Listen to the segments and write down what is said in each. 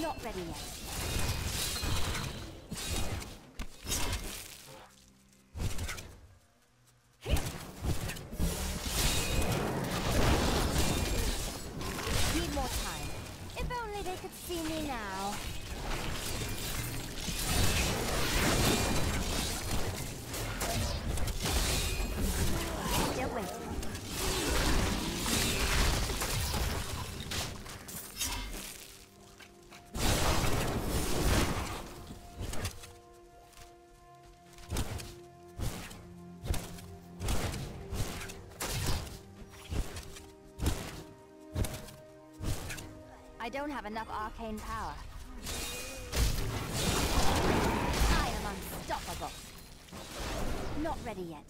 Not ready yet. Need more time. If only they could see me now. Still waiting. I don't have enough arcane power. I am unstoppable. Not ready yet.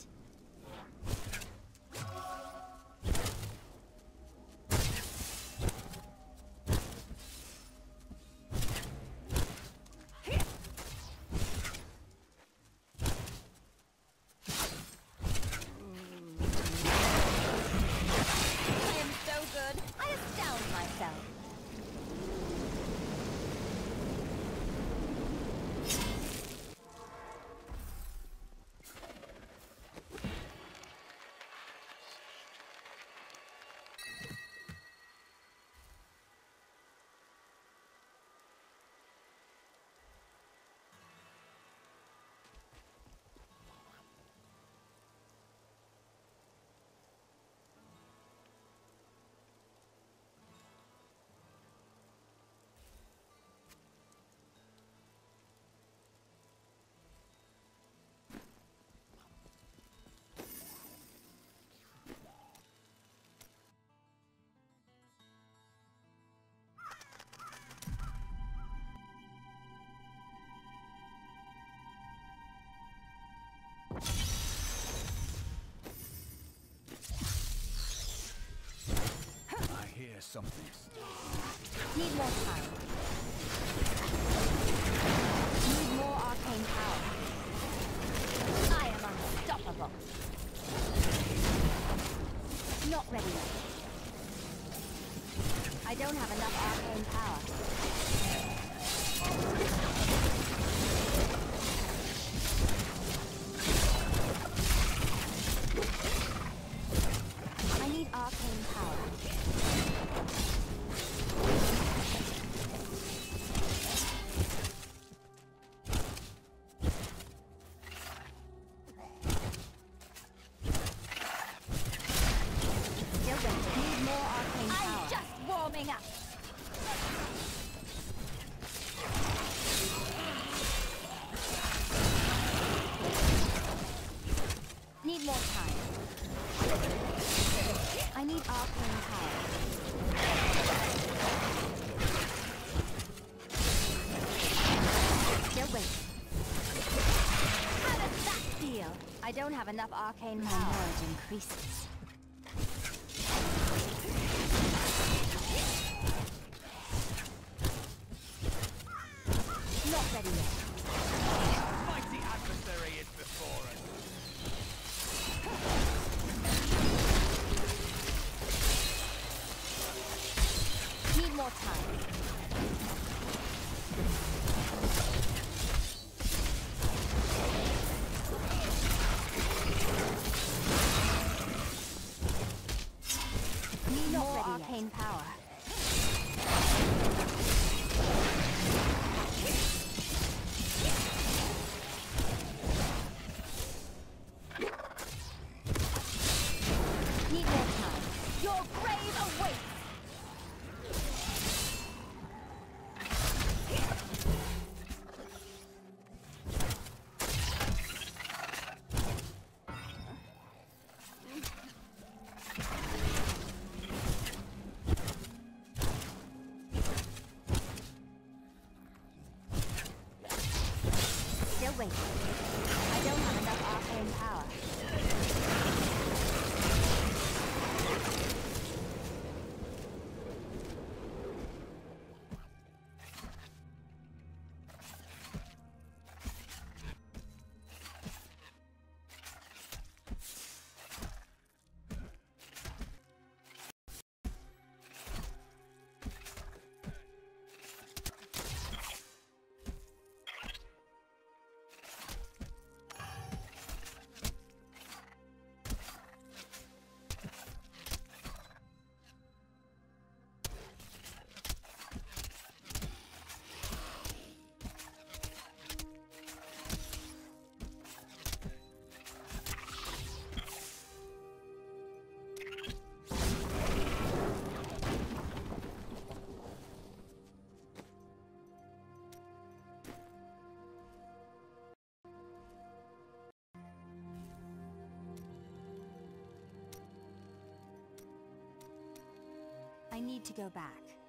I am so good. I astound myself. I hear something. Need more time. Need more arcane power. I am unstoppable. Not ready yet. I don't have enough arcane power. I need arcane power. Still waiting. Need more arcane power. I'm just warming up. Need more time. I need arcane power. Still waiting. How does that feel? I don't have enough arcane power. My knowledge increases. Not ready yet. Mighty adversary is before us. Need more time. Need more arcane power. Need more time. Your grave awaits! Still waiting. I don't have enough arcane power. I need to go back.